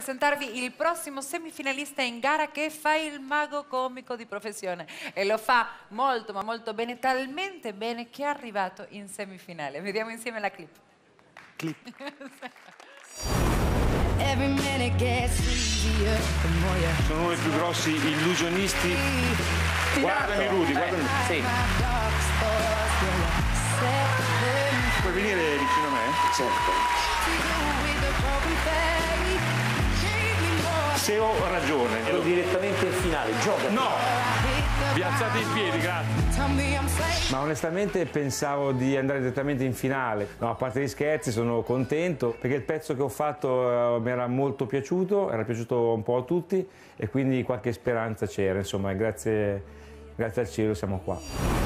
presentarvi il prossimo semifinalista in gara che fa il mago comico di professione e lo fa molto ma molto bene, talmente bene che è arrivato in semifinale. Vediamo insieme la clip. Sono uno dei più grossi illusionisti. Guardami Rudy, guardami. Sì. Puoi venire vicino a me? Certo. Se ho ragione. Ero direttamente in finale, gioca. No! Vi alzate in piedi, grazie. Ma onestamente pensavo di andare direttamente in finale. No, a parte gli scherzi, sono contento perché il pezzo che ho fatto mi era molto piaciuto, era piaciuto un po' a tutti e quindi qualche speranza c'era. Insomma, grazie al cielo siamo qua.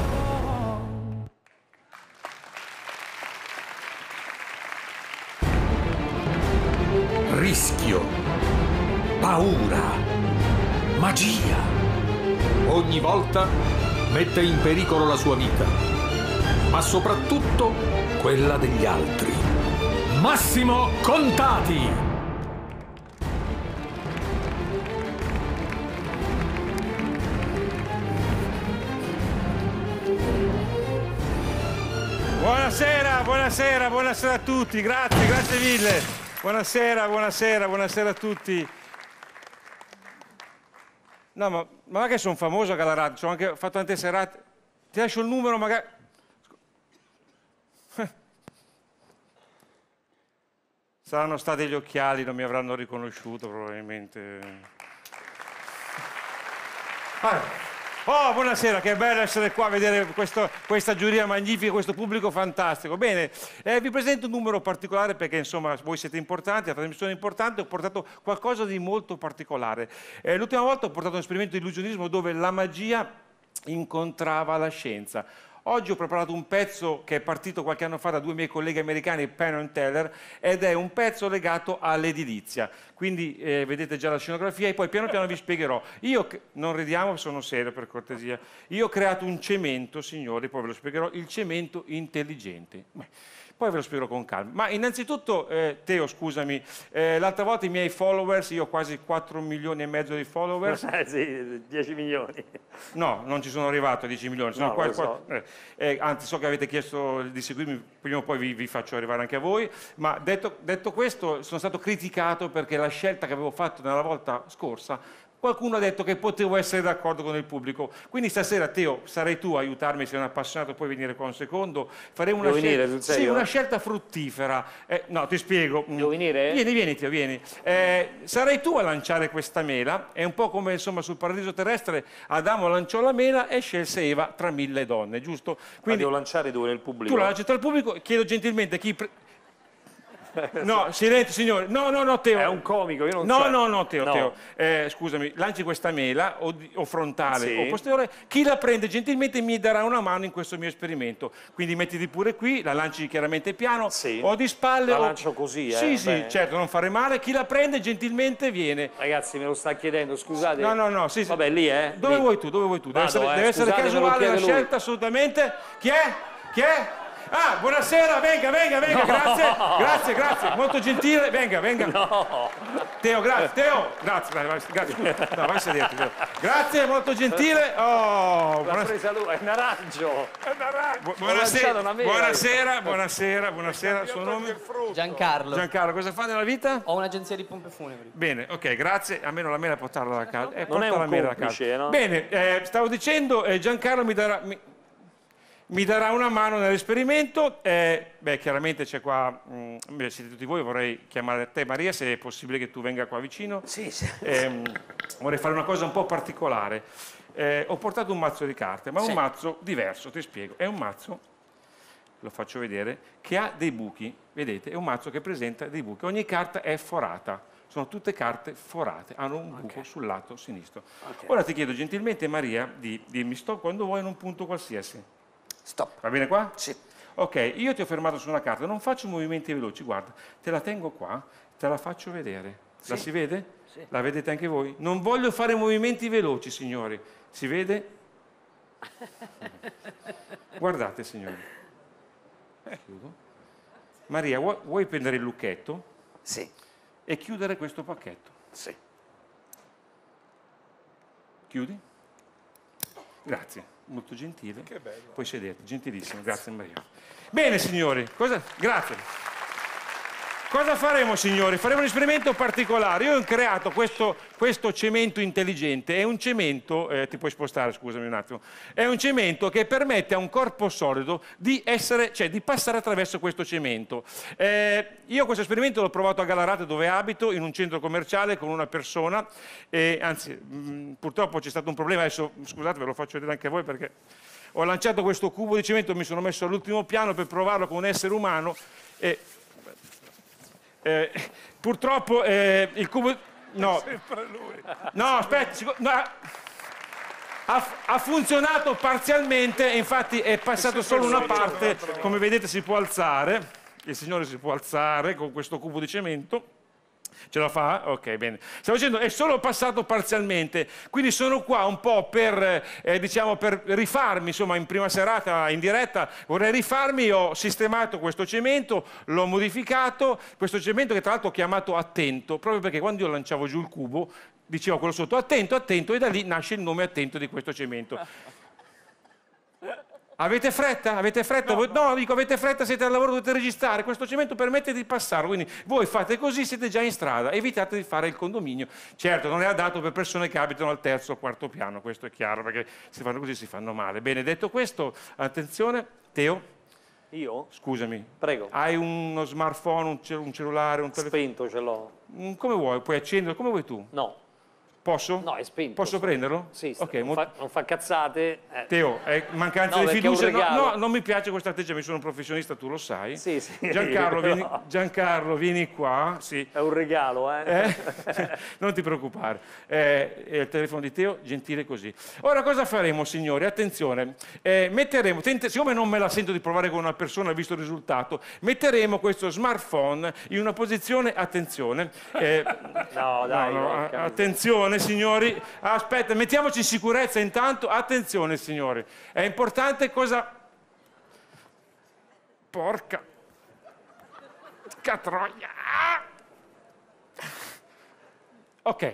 Rischio, paura, magia. Ogni volta mette in pericolo la sua vita, ma soprattutto quella degli altri. Massimo Contati! Buonasera, buonasera, buonasera a tutti, grazie mille. Buonasera a tutti. No, ma che sono famoso a Gallarate, ho anche fatto tante serate. Ti lascio il numero magari. Saranno stati gli occhiali, non mi avranno riconosciuto probabilmente. Oh, buonasera, che bello essere qua a vedere questa giuria magnifica, questo pubblico fantastico. Bene, vi presento un numero particolare perché insomma voi siete importanti, la trasmissione è importante, ho portato qualcosa di molto particolare. L'ultima volta ho portato un esperimento di illusionismo dove la magia incontrava la scienza. Oggi ho preparato un pezzo che è partito qualche anno fa da due miei colleghi americani, Penn e Teller, ed è un pezzo legato all'edilizia. Quindi vedete già la scenografia e poi piano piano vi spiegherò. Non ridiamo, sono serio per cortesia. Io ho creato un cemento, signori, poi ve lo spiegherò, il cemento intelligente. Poi ve lo spiegherò con calma. Ma innanzitutto, Teo, scusami, l'altra volta i miei followers, io ho quasi 4 milioni e mezzo di followers. Sì, 10 milioni. No, non ci sono arrivato a 10 milioni, sono No, qua, lo so. anzi so che avete chiesto di seguirmi, prima o poi vi faccio arrivare anche a voi, ma detto questo sono stato criticato perché la scelta che avevo fatto nella volta scorsa qualcuno ha detto che potevo essere d'accordo con il pubblico. Quindi stasera, Teo, sarai tu a aiutarmi, sei un appassionato, puoi venire qua un secondo. Faremo una scelta, venire, sul serio? sì, una scelta fruttifera. No, ti spiego. Devo venire? Vieni, Teo, vieni. Sarai tu a lanciare questa mela. È un po' come insomma sul paradiso terrestre. Adamo lanciò la mela e scelse Eva tra 1000 donne, giusto? Quindi devo lanciare dove nel pubblico? tu la lanci tra il pubblico. Chiedo gentilmente chi... No, silenzio signore, no Teo. È un comico, io non so. so. No, Teo. Scusami, lanci questa mela o frontale sì, o posteriore, chi la prende gentilmente mi darà una mano in questo mio esperimento. Quindi mettiti pure qui, la lanci chiaramente piano, sì, o di spalle. La lancio così, Sì, bene. certo, non fare male, chi la prende gentilmente viene. Ragazzi, me lo sta chiedendo, scusate. No, sì. Vabbè, lì, Dove lì. vuoi tu? Deve essere Scusate, me lo casuale chiede la lui. scelta, assolutamente. Chi è? Ah, buonasera, venga, grazie, molto gentile, venga. No. Teo, grazie, no, vai a sederti, Teo. Grazie, molto gentile. Oh, L'ha presa lui, è un arancio. Buonasera, suo nome? Giancarlo, cosa fa nella vita? ho un'agenzia di pompe funebri. Bene, ok, grazie, almeno la mela portarla a casa. Non è un complice, no? Bene, stavo dicendo, Giancarlo mi darà una mano nell'esperimento. Chiaramente c'è qua, siete tutti voi, vorrei chiamare te Maria, se è possibile che tu venga qua vicino. Sì. Vorrei fare una cosa un po' particolare. Ho portato un mazzo di carte, ma un mazzo diverso, ti spiego. È un mazzo, lo faccio vedere, che ha dei buchi, vedete? È un mazzo che presenta dei buchi. Ogni carta è forata. Sono tutte carte forate, hanno un buco sul lato sinistro. Ora ti chiedo gentilmente, Maria, di dirmi stop quando vuoi in un punto qualsiasi. Stop. Va bene qua? Sì. Ok, io ti ho fermato su una carta, non faccio movimenti veloci, guarda, te la tengo qua, te la faccio vedere. La si vede? Sì. La vedete anche voi? Non voglio fare movimenti veloci, signori. Si vede? Guardate, signori. Chiudo. Maria, vuoi prendere il lucchetto? Sì. e chiudere questo pacchetto. Sì. Chiudi? Grazie, molto gentile. Che bello. Puoi sederti, gentilissimo, grazie Maria. Bene signori, grazie. Cosa faremo signori? Faremo un esperimento particolare. Io ho creato questo cemento intelligente, è un cemento, ti puoi spostare scusami un attimo, è un cemento che permette a un corpo solido di passare attraverso questo cemento. Io questo esperimento l'ho provato a Gallarate dove abito, in un centro commerciale con una persona, anzi purtroppo c'è stato un problema, adesso scusate ve lo faccio vedere anche a voi perché ho lanciato questo cubo di cemento, mi sono messo all'ultimo piano per provarlo con un essere umano e purtroppo il cubo... No, no aspetta, ha funzionato parzialmente, infatti è passato solo una parte, come vedete si può alzare, il signore si può alzare con questo cubo di cemento. Ce la fa? Ok, bene. Stavo dicendo, è solo passato parzialmente, quindi sono qua un po' per rifarmi, insomma, in prima serata, in diretta, vorrei rifarmi, ho sistemato questo cemento, l'ho modificato, questo cemento che tra l'altro ho chiamato Attento, proprio perché quando io lanciavo giù il cubo, dicevo quello sotto, attento, attento, e da lì nasce il nome Attento di questo cemento. Avete fretta? Avete fretta? No, dico, avete fretta, siete al lavoro, dovete registrare. Questo cemento permette di passarlo, quindi voi fate così, siete già in strada, evitate di fare il condominio. Certo, non è adatto per persone che abitano al terzo o quarto piano, questo è chiaro, perché se fanno così si fanno male. Bene, detto questo, attenzione, Teo. Io? Scusami. Prego. Hai uno smartphone, un cellulare, un telefono? Spento ce l'ho. Come vuoi, puoi accenderlo, come vuoi tu? No. Posso? No, è spento. Posso prenderlo? Sì, okay, non fa cazzate. Teo, è mancanza di fiducia. No, non mi piace questo atteggiamento, sono un professionista, tu lo sai. Sì, sì. Giancarlo, vieni qua. Sì. È un regalo, Non ti preoccupare. Il telefono di Teo, gentile così. Ora cosa faremo, signori? Attenzione, metteremo, siccome non me la sento di provare con una persona, visto il risultato, metteremo questo smartphone in una posizione, attenzione. No, dai. Attenzione. Signori, aspetta, mettiamoci in sicurezza intanto, attenzione signori, è importante cosa... Porca troia! Ok,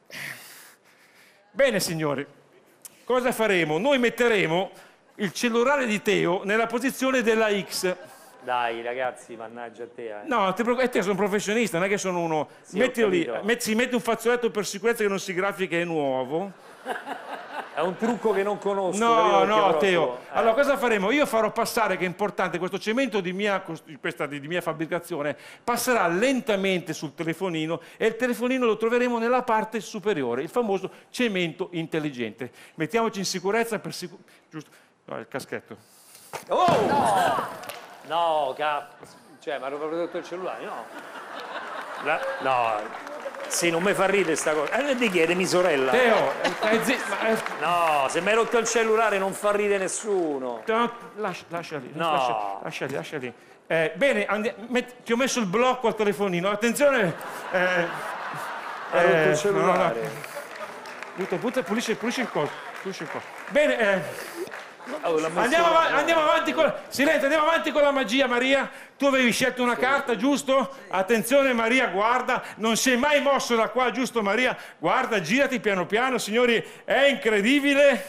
bene signori, cosa faremo? Noi metteremo il cellulare di Teo nella posizione della X. Dai ragazzi, mannaggia a te. No, te sono un professionista, non è che sono uno... Sì, mettilo lì, si mette un fazzoletto per sicurezza che non si grafica, è nuovo. È un trucco che non conosco. No, Teo. Allora cosa faremo? Io farò passare, che è importante, questo cemento di mia fabbricazione, passerà lentamente sul telefonino e il telefonino lo troveremo nella parte superiore, il famoso cemento intelligente. Mettiamoci in sicurezza per giusto. No, il caschetto. Oh! No! No, cioè, ma avevo prodotto il cellulare, no? No, sì, non mi fa ridere sta cosa. Di chi è? Di mia sorella? Teo, no, se mi hai rotto il cellulare non fa ridere nessuno. Lascia lì, no. lascia lì. Bene, ti ho messo il blocco al telefonino, attenzione. Hai rotto il cellulare. Pulisci il coso. Bene, andiamo avanti con silenzio, andiamo avanti con la magia, Maria. Tu avevi scelto una carta, giusto? Attenzione Maria, guarda, non si è mai mosso da qua, giusto Maria? Guarda, girati piano piano, signori, è incredibile.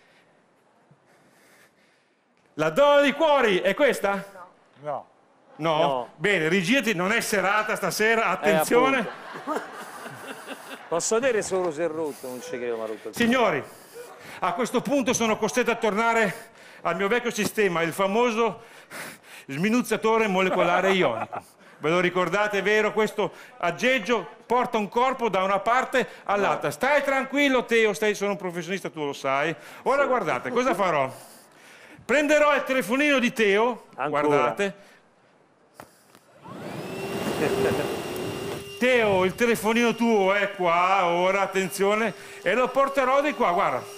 La donna di cuori, è questa? No. No? Bene, rigirati, non è serata stasera, attenzione. Posso vedere solo se è rotto, non ci credo, ma rotto. Signori, a questo punto sono costretto a tornare al mio vecchio sistema, il famoso sminuzzatore molecolare ionico. Ve lo ricordate, vero? Questo aggeggio porta un corpo da una parte all'altra. No. Stai tranquillo, Teo, sono un professionista, tu lo sai. Ora guardate, cosa farò? Prenderò il telefonino di Teo, ancora? Guardate. Teo, il telefonino tuo è qua, ora, attenzione, e lo porterò di qua, guarda.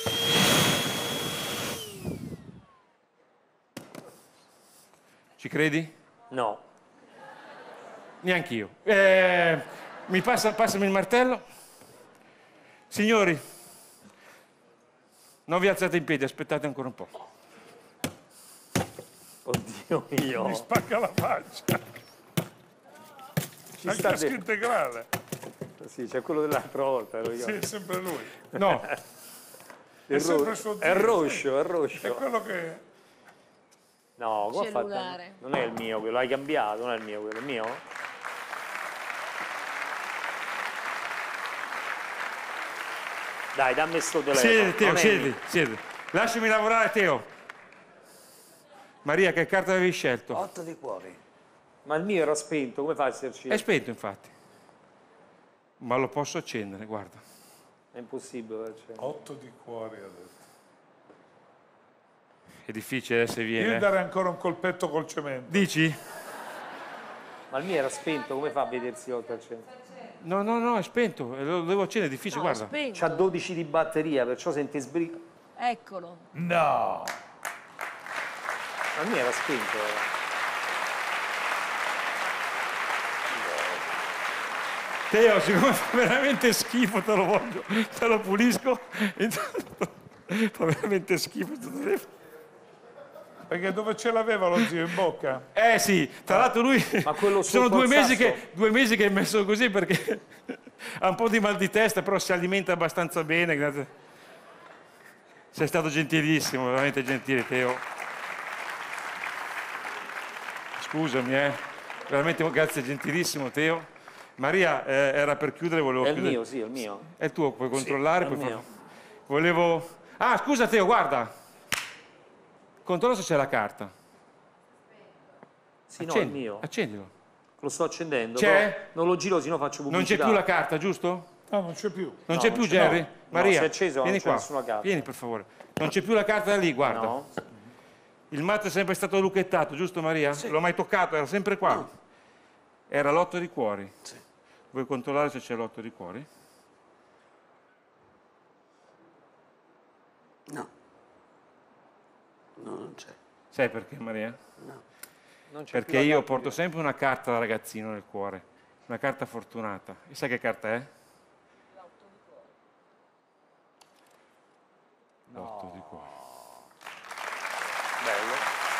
Ci credi? No. Neanch'io. Passami il martello. Signori, non vi alzate in piedi, aspettate ancora un po'. Oddio mio. Mi spacca la faccia. Ci Anche sta la scritta integrale. Sì, c'è quello dell'altra volta. Lo Sì, ricordo. è sempre lui. No, È sempre il suo zio. È Roscio, è Roscio. È quello che... No, come ha fatto? Cellulare. Non è il mio quello, l'hai cambiato, non è il mio quello, è il mio? Dai, dammi sto telefono. siediti, Teo, Non è il mio. siediti. Lasciami lavorare, Teo. Maria, che carta avevi scelto? 8 di cuori. Ma il mio era spento, come fa a esserci? È spento, infatti. Ma lo posso accendere, guarda. È impossibile. Cioè. 8 di cuori ha detto. È difficile se Devi viene. dare ancora un colpetto col cemento. Dici? Ma il mio era spento, come fa a vedersi 8 al centro? No, è spento. Lo devo accendere, è difficile, No, guarda. spento. C'ha 12 di batteria, perciò senti sbriga. Eccolo. No! Ma il mio era spento. Teo, siccome fa veramente schifo, te lo voglio, te lo pulisco. Fa veramente schifo questo telefono. Perché dove ce l'aveva lo zio in bocca? Eh sì, tra l'altro lui... Ma quello sono sotto al sasso? 2 mesi che è messo così perché ha un po' di mal di testa, però si alimenta abbastanza bene. Grazie. Sei stato gentilissimo, veramente gentile, Teo. Scusami, veramente grazie, gentilissimo, Teo. Maria, era per chiudere, volevo È il chiudere. mio, sì, è il mio. È il tuo, puoi controllare. è il puoi mio. Volevo... Ah, scusa Teo, guarda. Controlla se c'è la carta. Sì, no, è il mio. Accendilo. Lo sto accendendo. C'è? però non lo giro, sennò faccio Non pubblicità. c'è più la carta, giusto? No, non c'è più. Non No, c'è non più, c'è- Jerry? no. Maria, No, si è acceso, ma vieni non c'è qua. nessuna carta. Vieni, per favore. Non c'è più la carta da lì, guarda. No. Il matto è sempre stato lucchettato, giusto Maria? Sì. L'ho mai toccato, era sempre qua. Era l'8 di cuori. Sì. Vuoi controllare se c'è l'8 di cuori? No. No, non c'è. Sai perché, Maria? No. Non c'è Perché più la io carta porto sempre una carta da ragazzino nel cuore. Una carta fortunata. E sai che carta è? L'8 di cuori. Bello.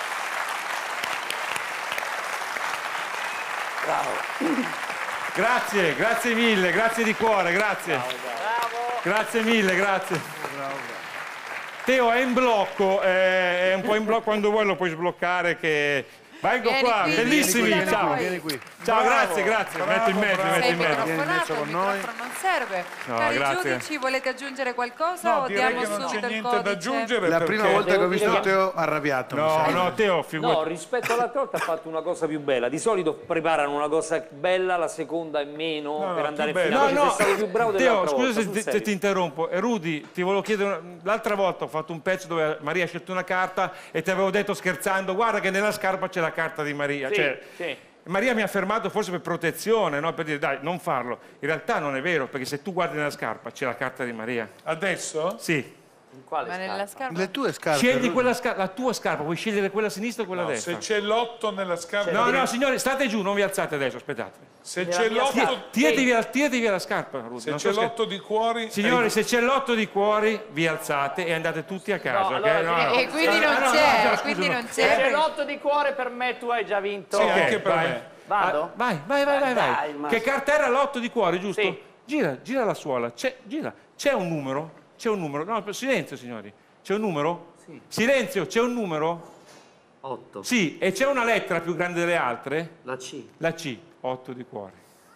Bravo. Grazie mille, grazie di cuore, grazie. Grazie mille, grazie. Teo è in blocco, è un po' in blocco, quando vuoi lo puoi sbloccare che... Vai Vieni qua, qui, bellissimi, vieni qui da ciao. noi. Vieni qui. Ciao, Bravo, grazie, bravo, metto in mezzo, bravo. metto Sei in mezzo. microfonato, il con noi. microfono non serve. No, Cari grazie. giudici, volete aggiungere qualcosa No, o direi diamo che non subito c'è il niente codice? da aggiungere. La perché... prima volta che ho devo visto dire che- Teo arrabbiato. mi No, sa. no, Teo, No, figurati. rispetto all'altra volta ha fatto una cosa più bella. Di solito preparano una cosa bella, la seconda è meno No, per no, andare più in bella. finale. No, Sei stato più bravo Teo, dell'altra scusa volta, se sul ti serio. interrompo. Rudy, ti volevo chiedere, l'altra volta ho fatto un pezzo dove Maria ha scelto una carta e ti avevo detto scherzando, guarda che nella scarpa c'è la carta di Maria. Sì, Cioè, sì. Maria mi ha fermato forse per protezione, no? Per dire dai, non farlo. In realtà non è vero, perché se tu guardi nella scarpa c'è la carta di Maria. Adesso? Sì. In quale Ma nella scarpa? scarpa? Le tue scarpe. Scegli Rudy. quella la tua scarpa, puoi scegliere quella a sinistra o quella a No, destra. se c'è l'8 nella scarpa... No, no, signori, state giù, non vi alzate adesso, aspettate. Se c'è l'8... Tirati via la scarpa, Rudy. Se non c'è so l'8 di cuori... Signori, se c'è l'8 di cuori, vi alzate e andate tutti a casa, No, ok? allora, E quindi non no, c'è, no, quindi scusa, non Se c'è c'è. l'8 di cuore per me tu hai già vinto. Sì, Ok, anche per vai. me. Vado? Vai. Dai, ma- Che carta era l'8 di cuori, giusto? Sì. Gira la suola. C'è un numero? C'è un numero? No, silenzio, signori. C'è un numero? Sì. Silenzio, c'è un numero? 8. Sì, e c'è una lettera più grande delle altre? La C. La C, 8 di cuori.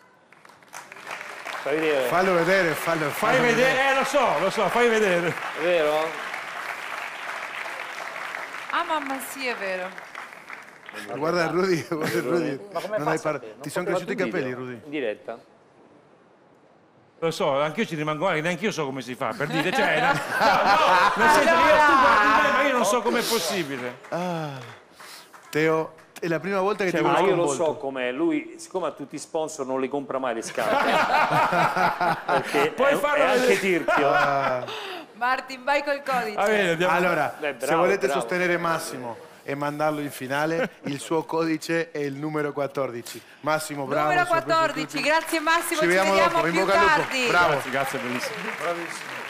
Fai vedere. Fallo vedere, fallo Fai vedere, lo so, fai vedere. È vero? Ah mamma sì, è vero. Guarda Rudy, guarda Rudy. Ma come Non fa hai a par- sapere? Ti sono Non cresciuti i fatto un capelli, video? Rudy. In diretta? Lo so, anch'io ci rimango male, neanche io so come si fa, per dire, cioè, no, nel senso che io tu guardi me, ma io non so com'è possibile. Teo, è la prima volta che ti Ma vedo io lo sconvolto. so com'è, lui siccome a tutti i sponsor non li compra mai le scarpe perché Puoi è farlo anche vedere. tirchio. Martin, vai col codice. Va bene, andiamo. Allora, Beh, se bravo, volete bravo. sostenere Massimo e mandarlo in finale, il suo codice è il numero 14. Massimo, bravo. Numero sorpreso 14, tutti. grazie Massimo, Ci vediamo dopo, in più bocca al lupo. tardi. Bravo. Grazie, bellissimo. Bravissimo.